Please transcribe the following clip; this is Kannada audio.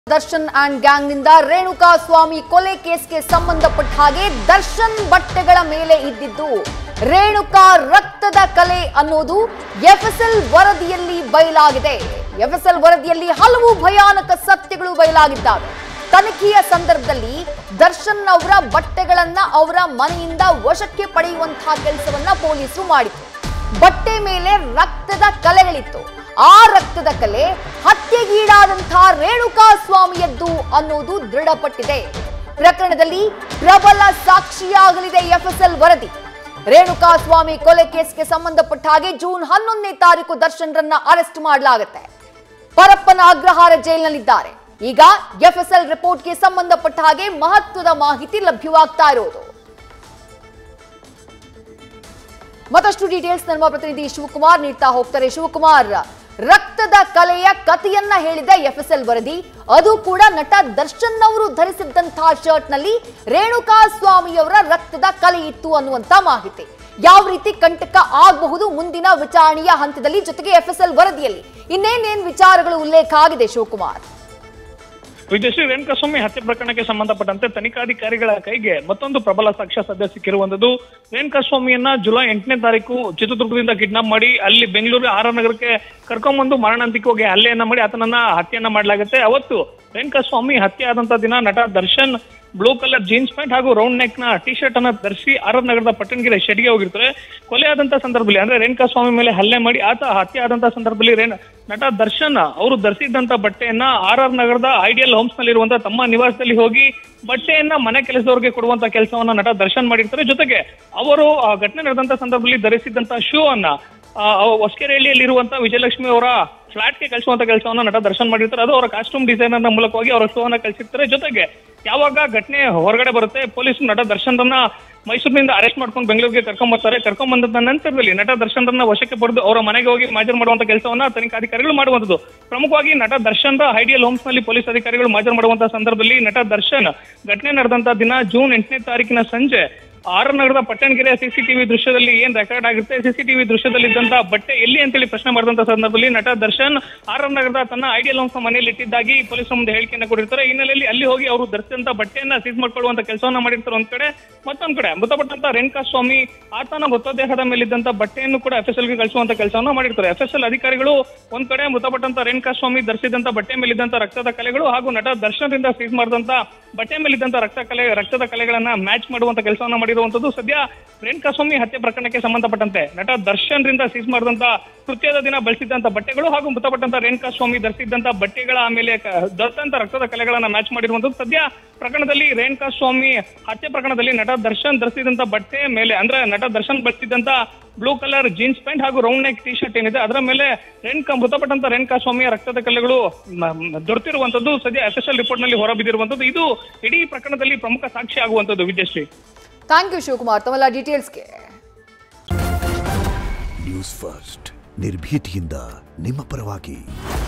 ದರ್ಶನ್ ಅಂಡ್ ಗ್ಯಾಂಗ್ ನಿಂದ ರೇಣುಕಾ ಸ್ವಾಮಿ ಕೊಲೆ ಕೇಸ್ಗೆ ಸಂಬಂಧಪಟ್ಟ ಹಾಗೆ ದರ್ಶನ್ ಬಟ್ಟೆಗಳ ಮೇಲೆ ಇದ್ದಿದ್ದು ರೇಣುಕಾ ರಕ್ತದ ಕಲೆ ಅನ್ನೋದು ಎಫ್ಎಸ್ಎಲ್ ವರದಿಯಲ್ಲಿ ಬಯಲಾಗಿದೆ. ಎಫ್ಎಸ್ಎಲ್ ವರದಿಯಲ್ಲಿ ಹಲವು ಭಯಾನಕ ಸತ್ಯಗಳು ಬಯಲಾಗಿದ್ದಾವೆ. ತನಿಖೆಯ ಸಂದರ್ಭದಲ್ಲಿ ದರ್ಶನ್ ಅವರ ಬಟ್ಟೆಗಳನ್ನ ಅವರ ಮನೆಯಿಂದ ವಶಕ್ಕೆ ಪಡೆಯುವಂತಹ ಕೆಲಸವನ್ನ ಪೊಲೀಸರು ಮಾಡಿದ್ರು. ಬಟ್ಟೆ ಮೇಲೆ ರಕ್ತದ ಕಲೆಗಳಿತ್ತು. ಆ ರಕ್ತದ ಕಲೆ ಹತ್ಯೆಗೀಡಾದಂತಹ ರೇಣುಕಾ ಸ್ವಾಮಿಯದ್ದು ಅನ್ನೋದು ದೃಢಪಟ್ಟಿದೆ. ಪ್ರಕರಣದಲ್ಲಿ ಪ್ರಬಲ ಸಾಕ್ಷಿಯಾಗಲಿದೆ ಎಫ್ಎಸ್ಎಲ್ ವರದಿ. ರೇಣುಕಾ ಸ್ವಾಮಿ ಕೊಲೆ ಕೇಸ್ಗೆ ಸಂಬಂಧಪಟ್ಟ ಹಾಗೆ ಜೂನ್ 11ನೇ ತಾರೀಕು ದರ್ಶನ್ರನ್ನ ಅರೆಸ್ಟ್ ಮಾಡಲಾಗುತ್ತೆ. ಪರಪ್ಪನ ಅಗ್ರಹಾರ ಜೈಲಿನಲ್ಲಿದ್ದಾರೆ. ಈಗ ಎಫ್ಎಸ್ಎಲ್ ರಿಪೋರ್ಟ್ಗೆ ಸಂಬಂಧಪಟ್ಟ ಹಾಗೆ ಮಹತ್ವದ ಮಾಹಿತಿ ಲಭ್ಯವಾಗ್ತಾ ಇರೋದು. ಮತ್ತಷ್ಟು ಡೀಟೇಲ್ಸ್ ನಮ್ಮ ಪ್ರತಿನಿಧಿ ಶಿವಕುಮಾರ್ ನೀಡ್ತಾ ಹೋಗ್ತಾರೆ. ಶಿವಕುಮಾರ್, ರಕ್ತದ ಕಲೆಯ ಕಥೆಯನ್ನ ಹೇಳಿದ ಎಫ್ಎಸ್ಎಲ್ ವರದಿ, ಅದು ಕೂಡ ನಟ ದರ್ಶನ್ ಅವರು ಧರಿಸಿದ್ದಂತಹ ಶರ್ಟ್ ನಲ್ಲಿ ರೇಣುಕಾ ಸ್ವಾಮಿಯವರ ರಕ್ತದ ಕಲೆ ಇತ್ತು ಅನ್ನುವಂತ ಮಾಹಿತಿ. ಯಾವ ರೀತಿ ಕಂಟಕ ಆಗಬಹುದು ಮುಂದಿನ ವಿಚಾರಣೆಯ ಹಂತದಲ್ಲಿ, ಜೊತೆಗೆ ಎಫ್ಎಸ್ಎಲ್ ವರದಿಯಲ್ಲಿ ಇನ್ನೇನೇನ್ ವಿಚಾರಗಳು ಉಲ್ಲೇಖ ಆಗಿದೆ ಶಿವಕುಮಾರ್? ವಿಜಯಶ್ರೀ, ರೇಣುಕಾಸ್ವಾಮಿ ಹತ್ಯೆ ಪ್ರಕರಣಕ್ಕೆ ಸಂಬಂಧಪಟ್ಟಂತೆ ತನಿಖಾಧಿಕಾರಿಗಳ ಕೈಗೆ ಮತ್ತೊಂದು ಪ್ರಬಲ ಸಾಕ್ಷ್ಯ ಸದ್ಯ ಸಿಕ್ಕಿರುವಂತದ್ದು. ರೇಣುಕಾಸ್ವಾಮಿಯನ್ನ ಜುಲೈ 8ನೇ ತಾರೀಕು ಚಿತ್ರದುರ್ಗದಿಂದ ಕಿಡ್ನಾಪ್ ಮಾಡಿ ಅಲ್ಲಿ ಬೆಂಗಳೂರು ಆರ್ ನಗರಕ್ಕೆ ಕರ್ಕೊಂಡ್ಬಂದು ಮಾರಣಾಂತಿಕವಾಗಿ ಹಲ್ಲೆಯನ್ನ ಮಾಡಿ ಆತನನ್ನ ಹತ್ಯೆಯನ್ನ ಮಾಡಲಾಗುತ್ತೆ. ಅವತ್ತು ರೇಣುಕಾಸ್ವಾಮಿ ಹತ್ಯೆ ಆದಂತ ದಿನ ನಟ Darshan blue colour jeans pant ಹಾಗೂ ರೌಂಡ್ ನೆಕ್ ನ ಟಿ ಶರ್ಟ್ ಅನ್ನ ಧರಿಸಿ ಆರ್ ನಗರದ ಪಟ್ಟಣಗೆರೆ ಶೆಡ್ಗೆ ಹೋಗಿರ್ತಾರೆ. ಕೊಲೆ ಆದಂತ ಸಂದರ್ಭದಲ್ಲಿ ಅಂದ್ರೆ ರೇಣುಕಾಸ್ವಾಮಿ ಮೇಲೆ ಹಲ್ಲೆ ಮಾಡಿ ಆತ ಹತ್ಯೆ ಆದಂತ ಸಂದರ್ಭದಲ್ಲಿ ನಟ ದರ್ಶನ್ ಅವರು ಧರಿಸಿದ್ದಂತ ಬಟ್ಟೆಯನ್ನ ಆರ್ ನಗರದ ಐಡಿಯಲ್ ಹೋಮ್ಸ್ ನಲ್ಲಿ ಇರುವಂತಹ ತಮ್ಮ ನಿವಾಸದಲ್ಲಿ ಹೋಗಿ ಬಟ್ಟೆಯನ್ನ ಮನೆ ಕೆಲಸದವರಿಗೆ ಕೊಡುವಂತ ಕೆಲಸವನ್ನ ನಟ ದರ್ಶನ್ ಮಾಡಿರ್ತಾರೆ. ಜೊತೆಗೆ ಅವರು ಆ ಘಟನೆ ನಡೆದಂತ ಸಂದರ್ಭದಲ್ಲಿ ಧರಿಸಿದ್ದಂತ ಶೂ ಅನ್ನ ಹೊಸಕೆರೆಹಳ್ಳಿಯಲ್ಲಿರುವಂತಹ ವಿಜಯಲಕ್ಷ್ಮಿ ಅವರ ಫ್ಲಾಟ್ಗೆ ಕಳಿಸುವಂತ ಕೆಲಸವನ್ನ ನಟ ದರ್ಶನ್ ಮಾಡಿರ್ತಾರೆ. ಅದು ಅವರ ಕಾಸ್ಟ್ಯೂಮ್ ಡಿಸೈನರ್ ನ ಮೂಲಕವಾಗಿ ಅವರ ಶೋ ಅನ್ನ ಕಳಿಸಿರ್ತಾರೆ. ಜೊತೆಗೆ ಯಾವಾಗ ಘಟನೆ ಹೊರಗಡೆ ಬರುತ್ತೆ, ಪೊಲೀಸರು ನಟ ದರ್ಶನ್ರನ್ನ ಮೈಸೂರಿನಿಂದ ಅರೆಸ್ಟ್ ಮಾಡ್ಕೊಂಡು ಬೆಂಗಳೂರಿಗೆ ಕರ್ಕೊಂಡ್ ಬರ್ತಾರೆ. ಕರ್ಕೊಂಡ್ ಬಂದ ನಂತರದಲ್ಲಿ ನಟ ದರ್ಶನ್ರನ್ನ ವಶಕ್ಕೆ ಪಡೆದು ಅವರ ಮನೆಗೆ ಹೋಗಿ ಮಾಜರ್ ಮಾಡುವಂತ ಕೆಲಸವನ್ನ ತನಿಖಾಧಿಕಾರಿಗಳು ಮಾಡುವಂತದ್ದು. ಪ್ರಮುಖವಾಗಿ ನಟ ದರ್ಶನ್ರ ಐಡಿಯಲ್ ಹೋಮ್ಸ್ ನಲ್ಲಿ ಪೊಲೀಸ್ ಅಧಿಕಾರಿಗಳು ಮಾಜರ್ ಮಾಡುವಂತಹ ಸಂದರ್ಭದಲ್ಲಿ ನಟ ದರ್ಶನ್ ಘಟನೆ ನಡೆದಂತ ದಿನ ಜೂನ್ 8ನೇ ತಾರೀಕಿನ ಸಂಜೆ ಆರ್ ನಗರದ ಪಟ್ಟಣಗೆರೆ ಸಿಸಿಟಿವಿ ದೃಶ್ಯದಲ್ಲಿ ಏನ್ ರೆಕಾರ್ಡ್ ಆಗುತ್ತೆ, ಸಿಸಿಟಿವಿ ದೃಶ್ಯದಲ್ಲಿ ಇದ್ದಂತ ಬಟ್ಟೆ ಎಲ್ಲಿ ಅಂತೇಳಿ ಪ್ರಶ್ನೆ ಮಾಡಿದಂತ ಸಂದರ್ಭದಲ್ಲಿ ನಟ ದರ್ಶನ್ ಆರ್ ನಗರದ ತನ್ನ ಐಡಿಯಲ್ ಹೋಮ್ಸ್ ಮನೆಯಲ್ಲಿ ಇಟ್ಟಿದ್ದಾಗಿ ಪೊಲೀಸರ ಮುಂದೆ ಹೇಳಿಕೆಯನ್ನು ಕೊಟ್ಟಿರ್ತಾರೆ. ಹಿನ್ನೆಲೆಯಲ್ಲಿ ಅಲ್ಲಿ ಹೋಗಿ ಅವರು ಧರಿಸಿದಂತ ಬಟ್ಟೆಯನ್ನ ಸೀಸ್ ಮಾಡ್ಕೊಳ್ಳುವಂತ ಕೆಲಸವನ್ನ ಮಾಡಿರ್ತಾರೆ. ಒಂದ್ ಕಡೆ ಮತ್ತೊಂದ್ ಕಡೆ ಮೃತಪಟ್ಟಂತ ರೇಣುಕಾಸ್ವಾಮಿ ಆತನ ಮೃತದೇಹದ ಮೇಲಿದ್ದಂತ ಬಟ್ಟೆಯನ್ನು ಕೂಡ ಎಫ್ಎಸ್ಎಲ್ಗೆ ಕಳಿಸುವಂತ ಕೆಲಸವನ್ನ ಮಾಡಿರ್ತಾರೆ. ಎಫ್ಎಸ್ಎಲ್ ಅಧಿಕಾರಿಗಳು ಒಂದ್ ಕಡೆ ಮೃತಪಟ್ಟಂತ ರೇಣುಕಾಸ್ವಾಮಿ ಧರಿಸಿದಂತ ಬಟ್ಟೆ ಮೇಲಿದ್ದಂತ ರಕ್ತದ ಕಲೆಗಳು ಹಾಗೂ ನಟ ದರ್ಶನ್ರಿಂದ ಸೀಸ್ ಮಾಡಿದಂತ ಬಟ್ಟೆ ಮೇಲಿದ್ದಂತ ರಕ್ತದ ಕಲೆಗಳನ್ನ ಮ್ಯಾಚ್ ಮಾಡುವಂತ ಕೆಲಸವನ್ನ ಮಾಡಿರುವಂತದ್ದು. ಸದ್ಯ ರೇಣುಕಾಸ್ವಾಮಿ ಹತ್ಯೆ ಪ್ರಕರಣಕ್ಕೆ ಸಂಬಂಧಪಟ್ಟಂತೆ ನಟ ದರ್ಶನ್ ರಿಂದ ಸೀಸ್ ಮಾಡಿದಂತ ಕೃತ್ಯದ ದಿನ ಬಳಸಿದಂತ ಬಟ್ಟೆಗಳು ಹಾಗೂ ಮೃತಪಟ್ಟಂತ ರೇಣುಕಾಸ್ವಾಮಿ ಧರಿಸಿದ್ದಂತ ಬಟ್ಟೆಗಳ ಮೇಲೆ ದೊರೆತಂತ ರಕ್ತದ ಕಲೆಗಳನ್ನ ಮ್ಯಾಚ್ ಮಾಡಿರುವಂತದ್ದು. ಸದ್ಯ ಪ್ರಕರಣದಲ್ಲಿ ರೇಣುಕಾಸ್ವಾಮಿ ಹತ್ಯೆ ಪ್ರಕರಣದಲ್ಲಿ ನಟ ದರ್ಶನ್ ಧರಿಸಿದಂತ ಬಟ್ಟೆ ಮೇಲೆ ಅಂದ್ರೆ ನಟ ದರ್ಶನ್ ಬಳಸಿದಂತ ಬ್ಲೂ ಕಲರ್ ಜೀನ್ಸ್ ಪ್ಯಾಂಟ್ ಹಾಗೂ ರೌಂಡ್ ನೆಕ್ ಟಿ ಶರ್ಟ್ ಏನಿದೆ ಅದರ ಮೇಲೆ ಮೃತಪಟ್ಟಂತ ರೇಣುಕಾಸ್ವಾಮಿಯ ರಕ್ತದ ಕಲೆಗಳು ದೊರೆತಿರುವಂತದ್ದು ಸದ್ಯ ಎಫ್ಎಸ್ಎಲ್ ರಿಪೋರ್ಟ್ ನಲ್ಲಿ ಹೊರಬಿದ್ದಿರುವಂತದ್ದು. ಇದು ಇಡೀ ಪ್ರಕರಣದಲ್ಲಿ ಪ್ರಮುಖ ಸಾಕ್ಷಿ ಆಗುವಂತದ್ದು. ವಿಜಯಶ್ರೀ, ಥ್ಯಾಂಕ್ ಯು ಶಿವಕುಮಾರ್ ತಮ್ಮೆಲ್ಲ ಡೀಟೇಲ್ಸ್ಗೆ. ನ್ಯೂಸ್ ಫಸ್ಟ್ ನಿರ್ಭೀತಿಯಿಂದ ನಿಮ್ಮ ಪರವಾಗಿ.